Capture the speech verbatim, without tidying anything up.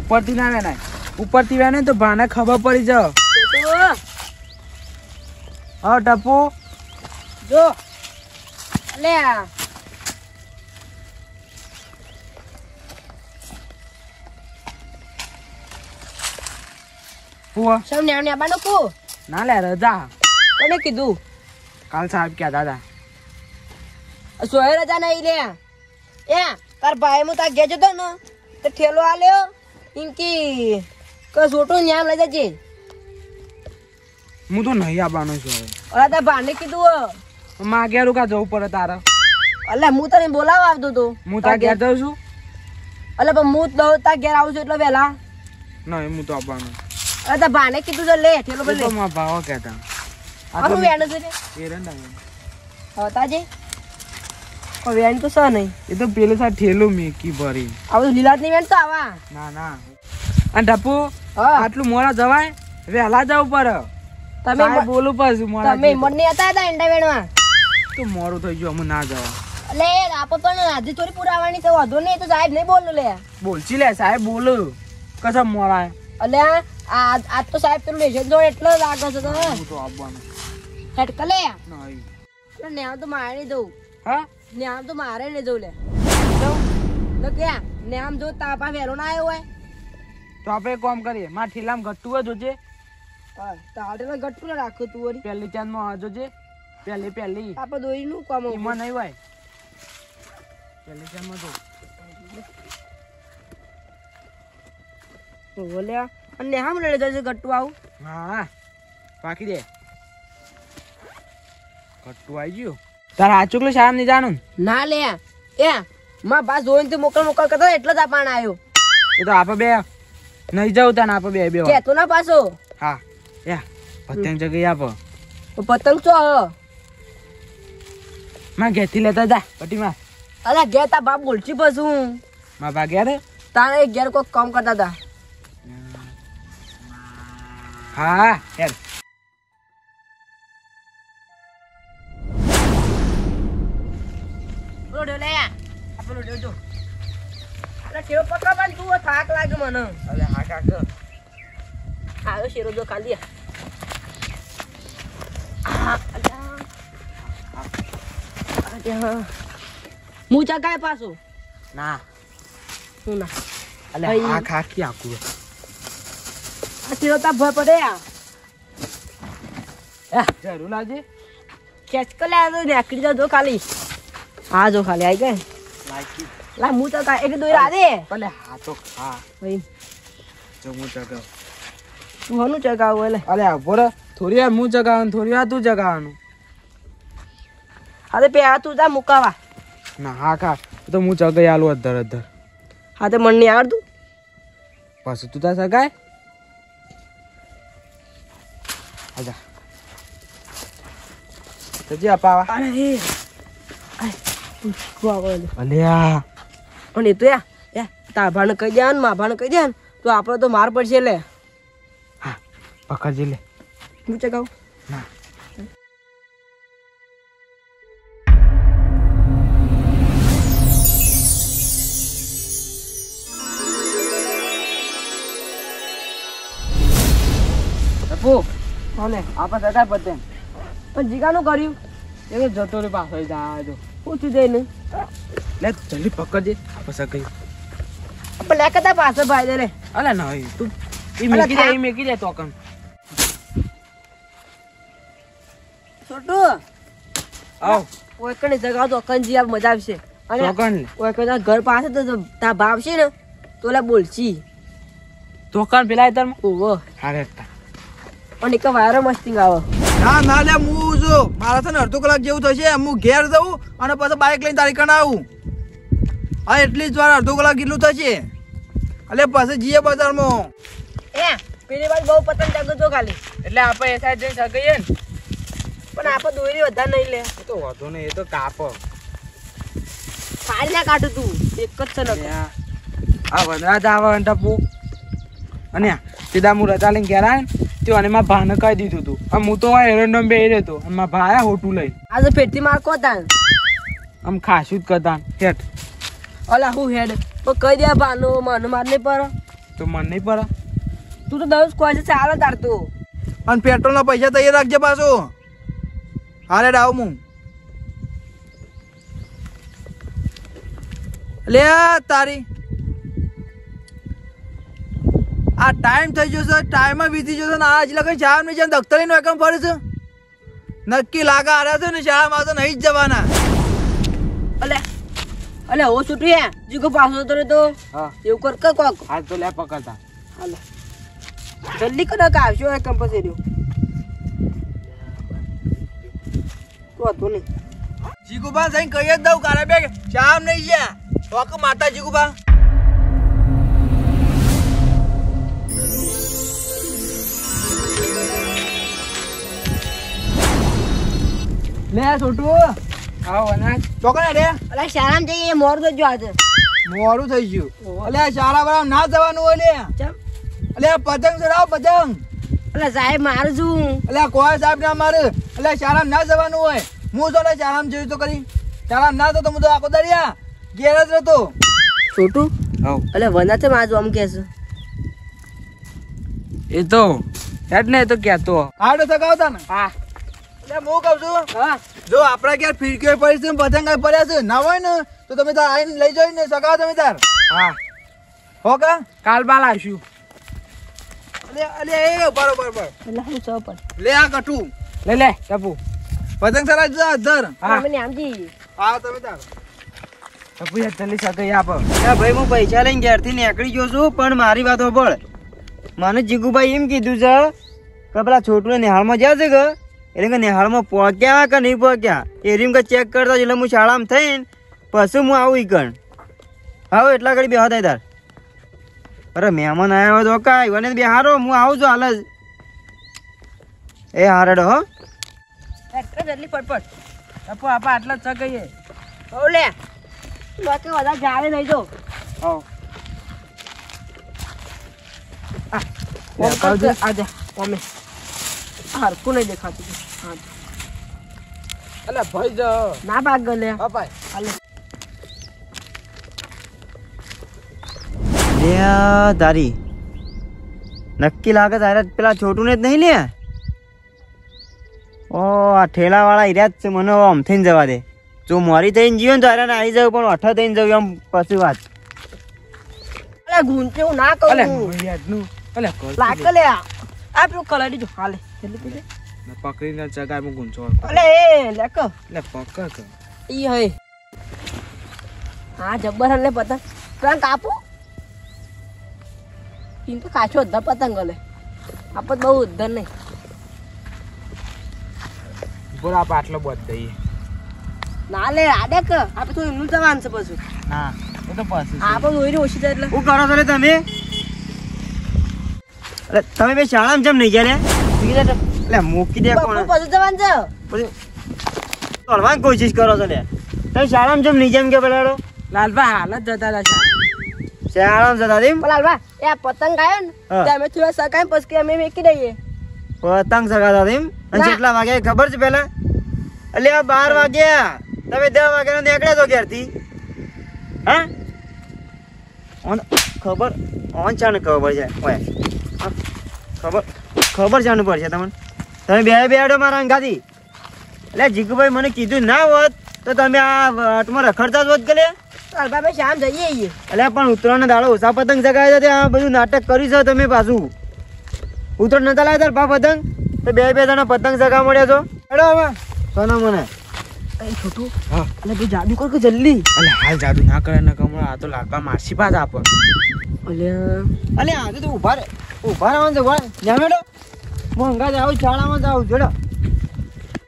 ઉપરથી ના વેનાય, ઉપરથી વેને તો ભાને ખબર પડી જાવ. હા ટપુ જો લે પુઆ સૌ ન્યા ન્યા બાનો કો ના લે રજા. કોને કીધું? કાલ સાહેબ ક્યાં દાદા સોય રજા નહીં લે. એ તાર ભાઈ હું તાર ઘેર જતો ને તો ઠેલો આલ્યો ઇનકી કે છોટો ન્યામ લઈ જજે. હું તો નહીં આવવાનો છું હવે. અલા તાર ભાને કીધું માં ઘેર કા જવું પડે તારે? અલા હું તને બોલાવા આવતો તો. હું તાર ઘેર જાઉં છું. અલા પણ હું તો તાર ઘેર આવું છું એટલે વહેલા. નહીં હું તો આવવાનો. અલા તાર ભાને કીધું તો લે ઠેલો પર લે. તો માં ભાવ કહેતા આનું વેણ છે ને એરંડા હતા જે ઓ વેણ તો સ નહીં. એ તો પેલે સા ઠેલો મેકી ભરી. આવું લીલાત ની વેણ તો આવા. ના ના અને ટપુ હા આટલું મોડા જવાય? વહેલા જવું પડે. તમે બોલું પાછું મોડા તમે મને હતા હતા એંડા વેણવા તો મોડું થઈ ગયું. અમે ના જવા. લે આપો પણ આજે થોડી પુરાવાની છે વાંધો નહીં તો સાહેબ નહીં બોલું લે. બોલશી લે સાહેબ બોલું કસમ મોડા. અલે આ આજ તો સાહેબ પેલું લેશન જોડે એટલો લાગે છે તો હું તો આવવાનું હેટક લે નહીં. એટલે ન્યા તો મારે નહીં જવું. હા ન્યા તો મારે નહીં જવું લે. તો ક્યાં ન્યામ જો તાપા વહેલો ના આવ્યો હોય તો આપણે એક કામ કરીએ. મારા ઠેલામાં ગટ્ટુ હોય જોજે. તારે ગટકું રાખું તું વળી પહેલી ચાંદમાં જોજે. પહેલી પહેલી આપણે દોરી નું કામ એમાં નહીં હોય. પહેલી ચાંદમાં જો બોલ્યા અને નેહામ લઈ જશે ગટ્ટુ આવું. હા પાકી દે. ગટ્ટુ આવી ગયું. તારા આચુકલે શામ નહીં જાણું ના લે એ માં બા જોઈને મોકલ મોકલ કરતા એટલે જ આ પાણ આવ્યો. એ તો આપણે બે નહીં જવું તાને આપણે બે બે કેતો ના પાછો. હા યા પતંગ જગ્યાએ આપો. પતંગ ચો માં ઘેરથી લેતા જા પટીમાં. અરે ઘેર તા બાપ બોલછી પછું માં બા ઘેર તારે ઘેર કોઈ કામ કરતા હતા. હા યાર રોડો લે આપણો જોજો. અરે શેરો પકડ પણ તું થાક લાગે મને. અરે હા કાકા આવ્યો શેરો જો ખાલી હું ચગાય પાછો ના હું ના અલે આ ખાકી આકુ આ શેરો તા ભય પડે આ જરૂર લાજે. ખેંચ કર લે આ નીકળી જાવ જો ખાલી. હા જો ખાલી આવી ગઈ લાગી લા હું તો એક દોઈ રા દે ભલે હા તો ખા ભાઈ જો હું ચગાવ. તું હનું ચગાવું એટલે અલે બોરે થોડી વાર હું ચગાવવાનું થોડી વાર તું ચગાવવાનું. હા તો પે તું જા મુકાવા. ના હા ખા તો હું ચગાઈ આલું અધર અધર. હા તો મન નહીં આવડતું પછી તું તા સગાય આજા તજી અપાવા. અરે હે અલ્યા અને તો યા યા તાભાને કહી દે ને માભાને કહી દે ને તો આપણે તો માર પડશે લે. હા પકડજી લે. હું ચગાવ ના ટપુ કોને આપણે જતા પતે પણ જીગાનું કર્યું એ જતો રે પાછળ જા જો પૂછ્યું જઈને લે જલ્દી પકડજે આપણે સગાઈ. આપણે લે કદા પાછળ ભાઈ દે રે. અલે નહીં તું એ મેકી જાય એ મેકી જાય તો કમ છોટું આવ ઓય કને જગાવ તો કંજી આ મજા આવશે. અને ચોકન લે ઓય કને ઘર પાસે તો તા ભાવ છે ને તો લે બોલશી ચોકન પેલા તર ઓવો હારે અને કે વાયરો મસ્તી આવે. ના ના લે હું જો મારા છે ને અડધો કલાક જેવું થશે હું ઘેર જઉં અને પછી બાઇક લઈને તારી કણ આવું. હા એટલી જ વાર અડધો કલાક કેટલું થશે એટલે પછી જઈએ બજારમાં. એ પેલી વાર બહુ પતંગ જાગો તો ખાલી એટલે આપણે એ સાઈડ જઈને સગાઈએ ને પણ આપણે દોરી વધારે નહીં લે. એ તો વાંધો નહીં એ તો કાપો કાઢ ના કાઢું તું એક જ છે ને આ વનરાજ આવે ટપુ અને સીધા હું રજા લઈને ઘેર આવે ને તે અને મારા ભાને કહી દીધું હતું. આમ હું તો એરંડમ બે રહેતો અને મારા ભાઈ હોટું લઈ આજે પેટથી માર કોતા આમ ખાસું જ કરતા હેઠ. અલા હું હેડ તો કહી દે ભાનો માનો મારને પર તો મન નહીં પડે. તું તો દસ કોઈ છે ચાલે તાર તું. અને પેટ્રોલના પૈસા તૈયાર રાખજે પાછો. હારે આવ હું લે તારી આ ટાઈમ થઈ જશે, ટાઈમ વીતી જશે ને આજ લગન શાળા નહીં જાય દફતરી નો એકમ ફરે છે. નક્કી લાગા હાર્યા છે ને શાળામાં તો નહીં જ જવાના. અલે અલે હો છૂટી હે જીગો પાછો તો તો હા એવું કર કે કોક હાલ તો લે પકડતા. હાલે જલ્દી કર કે આવશો એ કંપસ એર્યો તો તો નહીં. જીગુબા જઈને કહી જ દઉં કારા બે શામ નહીં ગયા વોક માતા જીગુબા. લે છોટું આવો અનાજ ચોકડા રે અલે શાળામાં જઈએ મોર તો જો આજે મોડું થઈ ગયું. અલે શાળા વાળા ના જવાનું હોય લે. ચમ અલે પતંગ ચડાવ પતંગ. અલે સાહેબ મારું છું. અલે કોઈ સાહેબ ના મારે. અલે શાળામાં ના જવાનું હોય. હું તો શાળામાં જોયું તો કરી શાળામાં ના તો હું તો આખો દરિયા ઘેર જ રહેતો. છોટું આવ અલે વના છે માજુ આમ કે છે એ તો હેડ ને એ તો કહેતો. હાડો સગાવતા ને. હા એટલે હું કહું છું હા જો આપડા ઘેર ફીરકીઓ પડી છે પતંગ પડ્યા છે ના હોય ને તો તમે તાર આવીને લઈ જાય ને સગાવો તમે તાર. હા હો કા કાલ બાલ આવશું. અલે અલે એ બરોબર બરોબર એટલે હું સૌ પર લે આ કટું લે લે ટપુ પતંગ સરા જા ધર. હા મને આમજી હા તમે તાર ટપુ યાર જલ્દી સગાઈ આપ. ભાઈ હું પૈસા લઈને ઘેરથી નીકળી ગયો છું પણ મારી વાત સાંભળ. મને જીગુભાઈ એમ કીધું છે કે પેલા છોટુને નિહાળમાં જ્યાં છે કે એટલે કે નિહાળમાં પહોંચ્યા કે નહીં પહોંચ્યા એ રીમ કે ચેક કરતા એટલે હું શાળામાં થઈને પછી હું આવું ઈકણ આવું એટલા ઘડી બેહા થાય તાર. અરે મહેમાન આવ્યા હોય તો કાંઈ મને બે હારો હું આવું છું હાલ જ. એ હારડો હો જલ્દી ફટફટ ટપુ આપા આટલા જ સગાઈએ. હો લે બાકી વધારે જાવે નહીં તો આવ ઓમ કરજે આજે ઓમે હરકું નહીં દેખાતું છે. હા અલે ભાઈ જ ના ભાગ ગલે બાપા હાલે લે તારી નક્કી લાગે તારે પેલા છોટું ને જ નહીં લે. ઓ આ ઠેલા વાળા હીર્યા જ છે મને આમ થઈને જવા દે. જો મોરી થઈને જીવો ને તો હારે આવી જાવ પણ અઠા થઈને જવું એમ પછી વાત. અલે ગુંચે હું ના અલે કહું યાદનું અલે કર લાગ લે આ પેલું કલર દીધું હાલે જલ્દી પીલે પકડીને જગાય હું ગુંચો. અલે એ લેક એટલે પકડ કે ઈ હે હા જબ્બર હલે પતંગ પ્રાંક આપો ઈન તો કાચો અધર પતંગ ગલે આપત બહુ ઉધર નહીં બોલ આપ આટલો બોધ દઈએ. ના લે આડે કે આપણે તો એમનું જવાનું છે પછી ના એ તો પછી આપણે જોઈને ઓછી જાય એટલે શું કરો છો લે તમે? અરે તમે બે શાળામાં જેમ નહીં ગયા લે એટલે મૂકી દે કોણ બપોર પછી જવાનું છે પછી તોડવાની કોશિશ કરો છો લે. તમે શાળામાં જેમ નહીં જેમ કે પેલાડો લાલભા હાલ જ જતા હતા શાળા. શાળામાં જતા તેમ પણ લાલવા એ આ પતંગ આવ્યો ને હા. તે અમે થોડા સકાય પછી અમે મેકી દઈએ પતંગ સગાતા તેમ અને ના. કેટલા વાગ્યા ખબર છે પેલા? એટલે આ બાર વાગ્યા તમે દસ વાગ્યા નીકળ્યા તો ઘેરથી હા ઓન ખબર ઓન ચાને ખબર છે ઓય હા, ખબર ખબર ચાનું પડશે તમને. તમે બે બેડો મારા અંગાથી એટલે જીગુભાઈ મને કીધું ના હોત તો તમે આ વટમાં રખડતા જ હોત કે લે. લાલવા ભાઈ શામ જઈએ છીએ એટલે પણ ઉત્તરાયણનો દાડો ઓછા પતંગ ચગાવ્યા છે આ બધું નાટક કર્યું છે તમે પાછું. ઉત્તરાયણ નતા લાવ્યા તાર પા પતંગ તો બે બે જણા પતંગ ચગા મળ્યા છો હેડો હવે સોના મને એ છોટું હા એટલે ભાઈ જાદુ કર કે જલ્દી અલે હાલ જાદુ ના કરે ને કમળા આ તો લાગવા મારસી પાસ આપ. અલ્યા અલે આજે તો ઉભા રે ઉભા રહેવાનું છે ભાઈ જામેડો હું અંગાજ આવું શાળામાં જ આવું જોડો